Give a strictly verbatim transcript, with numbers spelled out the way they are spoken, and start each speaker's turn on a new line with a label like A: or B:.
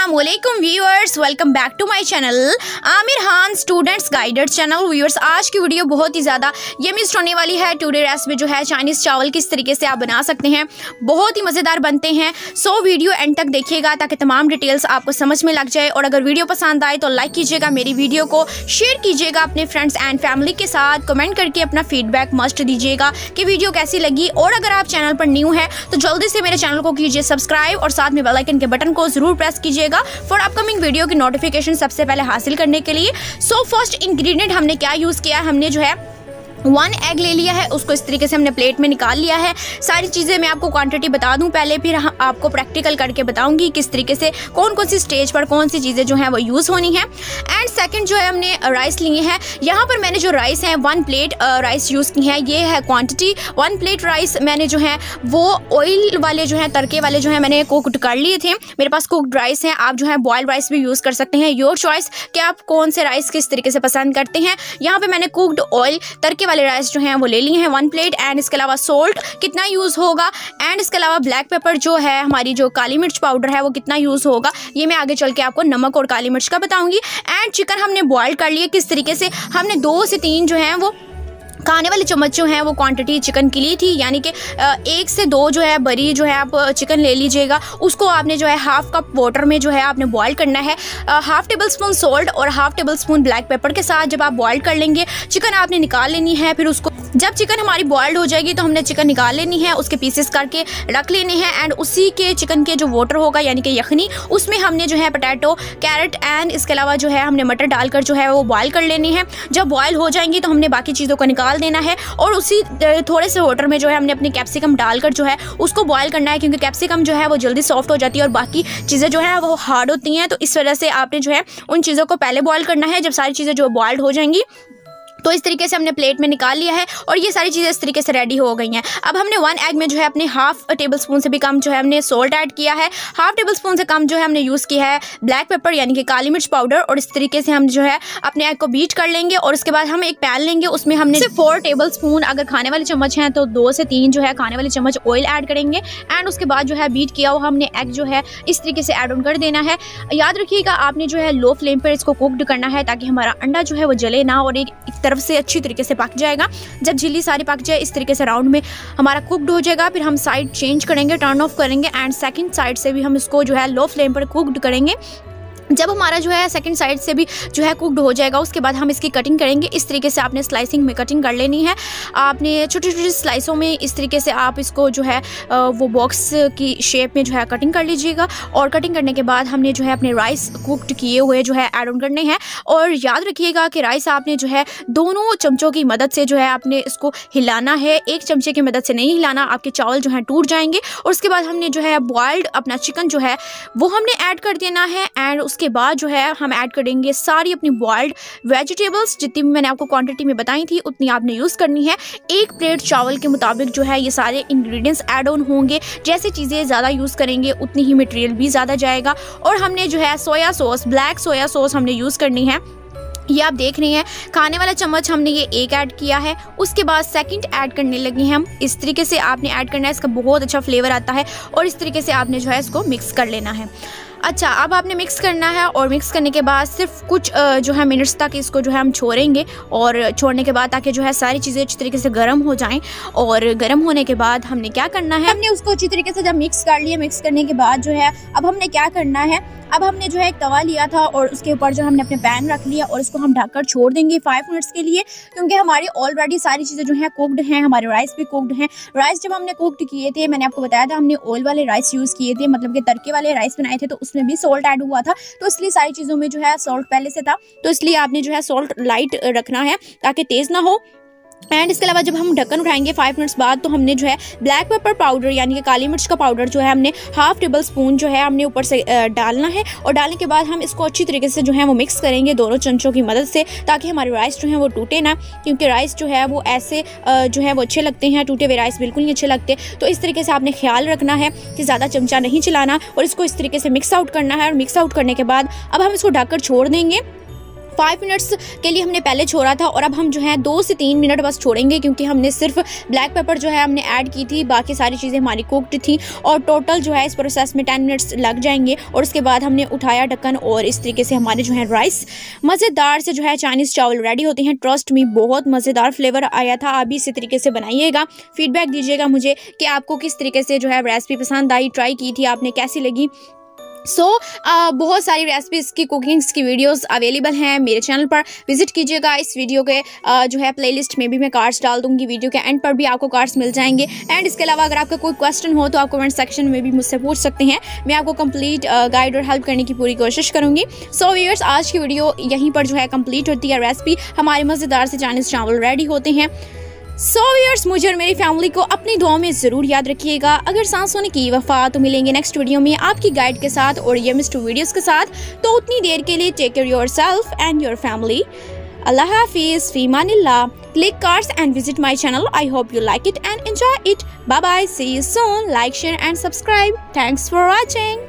A: अस्सलामुअलैकुम viewers, welcome back to my channel Aamir Khan students guided channel. Viewers, आज की video बहुत ही ज़्यादा यमिस्ट होने वाली है। टुडे रेसिपी जो है चाइनीज़ चावल किस तरीके से आप बना सकते हैं, बहुत ही मज़ेदार बनते हैं। सो वीडियो एंड तक देखिएगा ताकि तमाम डिटेल्स आपको समझ में लग जाए। और अगर वीडियो पसंद आए तो लाइक कीजिएगा, मेरी वीडियो को शेयर कीजिएगा अपने फ्रेंड्स एंड फैमिली के साथ, कमेंट करके अपना फीडबैक मस्ट दीजिएगा कि वीडियो कैसी लगी। और अगर आप चैनल पर न्यू है तो जल्दी से मेरे चैनल को कीजिए सब्सक्राइब और साथ में बेल आइकन के बटन को जरूर प्रेस कीजिएगा फॉर अपकमिंग वीडियो की नोटिफिकेशन सबसे पहले हासिल करने के लिए। सो फर्स्ट इंग्रेडिएंट हमने क्या यूज़ किया, हमने जो है वन एग ले लिया है, उसको इस तरीके से हमने प्लेट में निकाल लिया है। सारी चीज़ें मैं आपको क्वांटिटी बता दूं पहले, फिर आपको प्रैक्टिकल करके बताऊंगी किस तरीके से कौन कौन सी स्टेज पर कौन सी चीज़ें जो हैं वो यूज़ होनी है। एंड सेकंड जो है हमने राइस लिए हैं। यहाँ पर मैंने जो राइस है वन प्लेट राइस यूज़ की है, ये है क्वान्टिटी। वन प्लेट राइस मैंने जो है वो ऑयल वाले जो है तड़के वाले जो है मैंने कुकड कर लिए थे। मेरे पास कुकड राइस हैं, आप जो है बॉयल्ड राइस भी यूज़ कर सकते हैं, योर चॉइस कि आप कौन से राइस किस तरीके से पसंद करते हैं। यहाँ पर मैंने कुकड ऑयल तड़के वाले राइस जो हैं वो ले लिए हैं वन प्लेट। एंड इसके अलावा सोल्ट कितना यूज़ होगा, एंड इसके अलावा ब्लैक पेपर जो है हमारी जो काली मिर्च पाउडर है वो कितना यूज़ होगा, ये मैं आगे चल के आपको नमक और काली मिर्च का बताऊंगी। एंड चिकन हमने बॉयल कर लिया, किस तरीके से हमने दो से तीन जो हैं वो खाने वाले चम्मच जो हैं वो क्वांटिटी चिकन की ली थी, यानी कि एक से दो जो है बड़ी जो है आप चिकन ले लीजिएगा। उसको आपने जो है हाफ कप वाटर में जो है आपने बॉईल करना है। हाफ टेबल स्पून सोल्ट और half tablespoon black pepper के साथ जब आप बॉईल कर लेंगे, चिकन आपने निकाल लेनी है। फिर उसको जब चिकन हमारी बॉइल्ड हो जाएगी तो हमने चिकन निकाल लेनी है, उसके पीसेस करके रख लेने हैं। एंड उसी के चिकन के जो वाटर होगा यानी कि यखनी, उसमें हमने जो है पोटैटो, कैरेट एंड इसके अलावा जो है हमने मटर डालकर जो है वो बॉईल कर लेनी है। जब बॉयल हो जाएंगी तो हमने बाकी चीज़ों को निकाल देना है और उसी थोड़े से वाटर में जो है हमने अपनी कैप्सिकम डालकर जो है उसको बॉईल करना है, क्योंकि कैप्सिकम जो है वो जल्दी सॉफ्ट हो जाती है और बाकी चीज़ें जो है वो हार्ड होती हैं। तो इस वजह से आपने जो है उन चीज़ों को पहले बॉईल करना है। जब सारी चीज़ें जो बॉइल्ड हो जाएंगी तो इस तरीके से हमने प्लेट में निकाल लिया है और ये सारी चीज़ें इस तरीके से रेडी हो गई हैं। अब हमने वन एग में जो है अपने हाफ टेबल स्पून से भी कम जो है हमने सोल्ट ऐड किया है, हाफ टेबल स्पून से कम जो है हमने यूज़ किया है ब्लैक पेपर यानी कि काली मिर्च पाउडर। और इस तरीके से हम जो है अपने एग को बीट कर लेंगे और उसके बाद हम एक पैन लेंगे, उसमें हमने सिर्फ फोर टेबल स्पून, अगर खाने वाले चम्मच हैं तो दो से तीन जो है खाने वाले चम्मच ऑयल ऐड करेंगे। एंड उसके बाद जो है बीट किया हुआ हमने एग जो है इस तरीके से ऐड ऑन कर देना है। याद रखिएगा आपने जो है लो फ्लेम पर इसको कुकड करना है ताकि हमारा अंडा जो है वो जले ना और एक, एक तरफ से अच्छी तरीके से पक जाएगा। जब झिल्ली सारी पक जाए इस तरीके से राउंड में हमारा कुकड हो जाएगा, फिर हम साइड चेंज करेंगे, टर्न ऑफ करेंगे एंड सेकंड साइड से भी हम इसको जो है लो फ्लेम पर कुकड करेंगे। जब हमारा जो है सेकंड साइड से भी जो है कुकड हो जाएगा उसके बाद हम इसकी कटिंग करेंगे। इस तरीके से आपने स्लाइसिंग में कटिंग कर लेनी है। आपने छोटी छोटी स्लाइसों में इस तरीके से आप इसको जो है वो बॉक्स की शेप में जो है कटिंग कर लीजिएगा। और कटिंग करने के बाद हमने जो है अपने राइस कुकड किए हुए जो है ऐड ऑन करने हैं। और याद रखिएगा कि राइस आपने जो है दोनों चमचों की मदद से जो है आपने इसको हिलाना है, एक चमचे की मदद से नहीं हिलाना, आपके चावल जो है टूट जाएंगे। और उसके बाद हमने जो है बॉइल्ड अपना चिकन जो है वो हमने ऐड कर देना है। एंड उसके बाद जो है हम ऐड करेंगे सारी अपनी बॉइल्ड वेजिटेबल्स, जितनी भी मैंने आपको क्वांटिटी में बताई थी उतनी आपने यूज़ करनी है। एक प्लेट चावल के मुताबिक जो है ये सारे इंग्रेडिएंट्स ऐड ऑन होंगे। जैसे चीज़ें ज़्यादा यूज़ करेंगे उतनी ही मटेरियल भी ज़्यादा जाएगा। और हमने जो है soya sauce, black soya sauce हमने यूज़ करनी है। ये आप देख रहे हैं खाने वाला चम्मच हमने ये एक ऐड किया है, उसके बाद सेकंड ऐड करने लगे हैं हम। इस तरीके से आपने ऐड करना है, इसका बहुत अच्छा फ्लेवर आता है। और इस तरीके से आपने जो है इसको मिक्स कर लेना है। अच्छा, अब आपने मिक्स करना है और मिक्स करने के बाद सिर्फ कुछ जो है मिनट्स तक इसको जो है हम छोड़ेंगे। और छोड़ने के बाद ताकि जो है सारी चीज़ें अच्छी तरीके से गर्म हो जाएं। और गर्म होने के बाद हमने क्या करना है, हमने उसको अच्छी तरीके से जब मिक्स कर लिया, मिक्स करने के बाद जो है अब हमने क्या करना है, अब हमने जो है एक तवा लिया था और उसके ऊपर जो हमने अपने पैन रख लिया और इसको हम ढककर छोड़ देंगे फाइव मिनट्स के लिए, क्योंकि हमारी ऑलरेडी सारी चीज़ें जो हैं कुकड हैं, हमारे राइस भी कुकड हैं। राइस जब हमने कुकड किए थे मैंने आपको बताया था हमने ऑयल वाले राइस यूज़ किए थे, मतलब कि तड़के वाले राइस बनाए थे, तो उसमें भी सॉल्ट ऐड हुआ था। तो इसलिए सारी चीज़ों में जो है सॉल्ट पहले से था, तो इसलिए आपने जो है सॉल्ट लाइट रखना है ताकि तेज़ ना हो। एंड इसके अलावा जब हम ढक्कन उठाएंगे फाइव मिनट्स बाद तो हमने जो है ब्लैक पेपर पाउडर यानी कि काली मिर्च का पाउडर जो है हमने हाफ टेबल स्पून जो है हमने ऊपर से डालना है। और डालने के बाद हम इसको अच्छी तरीके से जो है वो मिक्स करेंगे दोनों चमचों की मदद से, ताकि हमारे राइस जो है वो टूटे ना, क्योंकि राइस जो है वो ऐसे जो है वो अच्छे लगते हैं, टूटे हुए राइस बिल्कुल नहीं अच्छे लगते। तो इस तरीके से आपने ख्याल रखना है कि ज़्यादा चमचा नहीं चलाना और इसको इस तरीके से मिक्स आउट करना है। और मिक्स आउट करने के बाद अब हम इसको ढककर छोड़ देंगे फाइव मिनट्स के लिए हमने पहले छोड़ा था और अब हम जो है दो से तीन मिनट बस छोड़ेंगे, क्योंकि हमने सिर्फ ब्लैक पेपर जो है हमने ऐड की थी, बाकी सारी चीज़ें हमारी कुक्ड थी और टोटल जो है इस प्रोसेस में टेन मिनट्स लग जाएंगे। और उसके बाद हमने उठाया ढक्कन और इस तरीके से हमारे जो है राइस मज़ेदार से जो है चाइनीज़ चावल रेडी होते हैं। ट्रस्ट मी, बहुत मज़ेदार फ्लेवर आया था। आप भी इसी तरीके से बनाइएगा, फीडबैक दीजिएगा मुझे कि आपको किस तरीके से जो है रेसिपी पसंद आई, ट्राई की थी आपने, कैसी लगी। सो so, uh, बहुत सारी रेसिपीज़ की कुकिंग्स की वीडियोस अवेलेबल हैं मेरे चैनल पर, विजिट कीजिएगा। इस वीडियो के uh, जो है प्लेलिस्ट में भी मैं कार्ड्स डाल दूंगी, वीडियो के एंड पर भी आपको कार्ड्स मिल जाएंगे। एंड इसके अलावा अगर आपका कोई क्वेश्चन हो तो आप कमेंट सेक्शन में भी मुझसे पूछ सकते हैं, मैं आपको कंप्लीट गाइड और हेल्प करने की पूरी कोशिश करूँगी। सो व्यूअर्स, आज की वीडियो यहीं पर जो है कंप्लीट होती है। रेसिपी हमारे मज़ेदार से चाइनीज़ चावल रेडी होते हैं। सो व्यूअर्स, मुझे और मेरी फैमिली को अपनी दुआ में ज़रूर याद रखिएगा। अगर सांस होने की वफा, तो मिलेंगे नेक्स्ट वीडियो में आपकी गाइड के साथ और ये मिस्टर वीडियोस के साथ। तो उतनी देर के लिए take care yourself and your family. अल्लाह हाफिज़, फी मानिल्लाह। Click cards and visit my channel. I hope you like it and enjoy it. Bye bye. See you soon. Like, share and subscribe. Thanks for watching.